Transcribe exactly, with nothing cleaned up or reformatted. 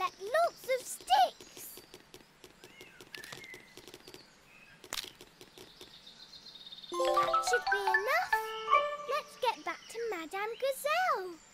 get lots of sticks. That should be enough. Let's get back to Madame Gazelle.